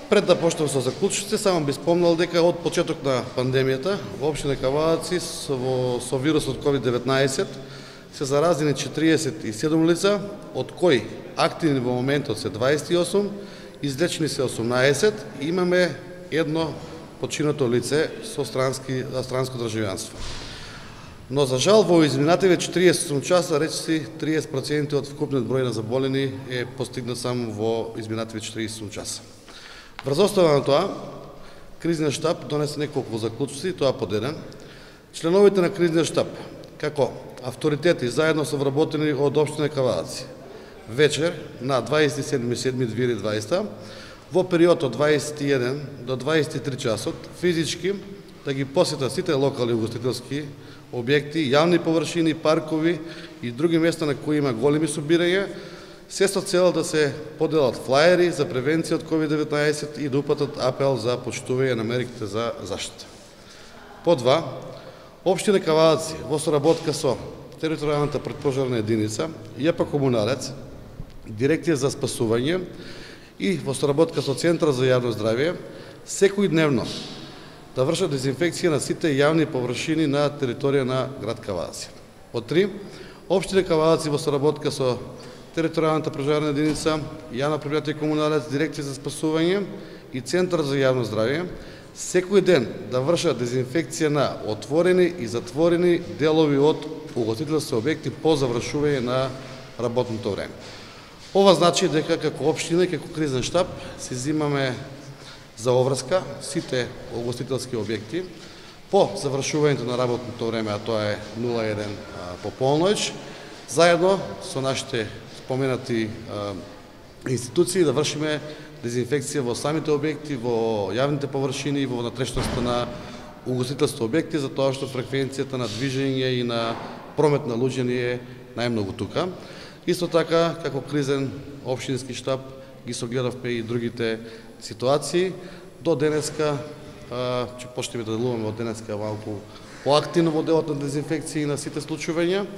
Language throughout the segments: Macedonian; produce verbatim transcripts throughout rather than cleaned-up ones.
Пред да почнем со заклучиците, само би спомнал дека од почеток на пандемијата во општина Кавадарци со, со вирусот ковид деветнаесет се заразени четириесет и седум лица, од кои активни во моментот се дваесет и осум, излечени се осумнаесет и имаме едно починато лице со странски, странско државјанство. Но за жал во изминативе четириесет и осум часа речиси триесет проценти од вкупниот број на заболени е постигнат само во изминативе четириесет и осум часа. Врз основа на тоа, кризниот штаб донесе неколку заклучоци, тоа по еден. Членовите на кризниот штаб, како авторитети заедно со вработени од општина Кавадарци, вечер на дваесет и седми јули две илјади и дваесета, во период од дваесет и еден до дваесет и три часот, физички да ги посетат сите локални угостителски објекти, јавни површини, паркови и други места на кои има големи собирања, се со цел да се поделат флаери за превенција од ковид деветнаесет и да упатат апел за почитување на мерките за заштита. По два, општина Кавадарци во соработка со територијалната предпожарна единица, ЈП Комуналец, Дирекција за спасување и во соработка со Центар за јавно здравје, секој дневно да вршат дезинфекција на сите јавни површини на територија на град Кавадарци. По три, општина Кавадарци во соработка со територијалната пожарна единица, Јавно предпријатие Комуналец, Дирекција за спасување и Центар за јавно здравје, секој ден да вршат дезинфекција на отворени и затворени делови од угостителски објекти по завршување на работното време. Ова значи дека како општина и како кризен штаб се земаме за оврска сите угостителски објекти по завршувањето на работното време, а тоа е нула еден по полноќ, заедно со нашите споменати а, институции да вршиме дезинфекција во самите објекти, во јавните површини и во внатрешноста на угостителски објекти, затоа што фреквенцијата на движење и на промет на луѓе ни е најмногу тука. Исто така, како кризен општински штаб, ги согледавме и другите ситуации. До денеска, а, че почнеме да делуваме од денеска малку поактивно во делот на дезинфекција на сите случувања.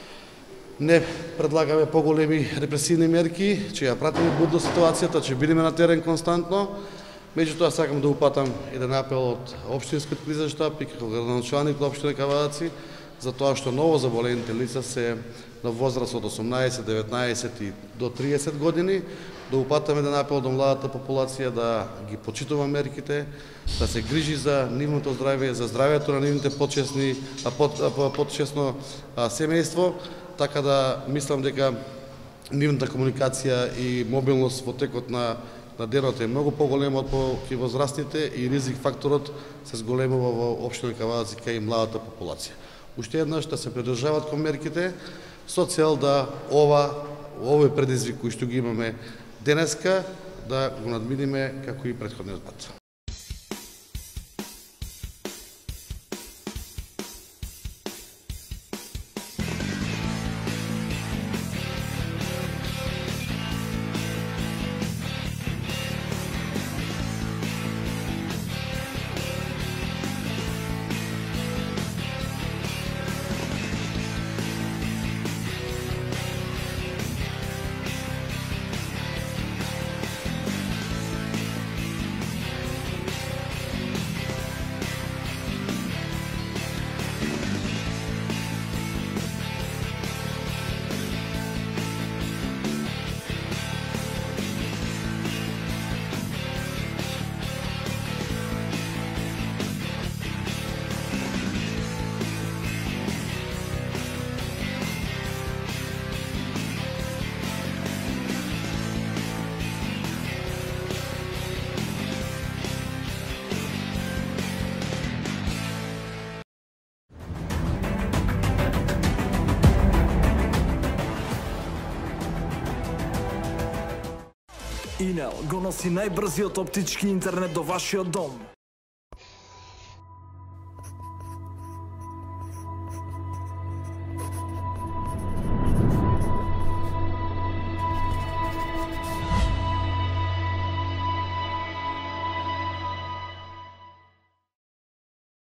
Не предлагаме поголеми репресивни мерки, че ја пратиме будно ситуацијата, че бидеме на терен константно. Меѓутоа сакам да упатам еден апел од општинскиот кризен штаб и како градоначалник на општина Кавадарци за тоа што ново заболените лица се на возраст од осумнаесет, деветнаесет и до триесет години, да упатаме еден апел до младата популација да ги почитува мерките, да се грижи за нивното здравје, за здравјето на нивните почесни, а, под, а, почесно а, семејство, така да мислам дека нивната комуникација и мобилност во текот на, на денот е многу поголема од по возрастните и ризик факторот се зголемува во општина Кавадарци кај младата популација. Уште еднаш да се придржават кон мерките со цел да ова овој предизвик кој што ги имаме денеска да го надминиме како и претходниот пат. Инел го носи најбрзиот оптички интернет до вашиот дом.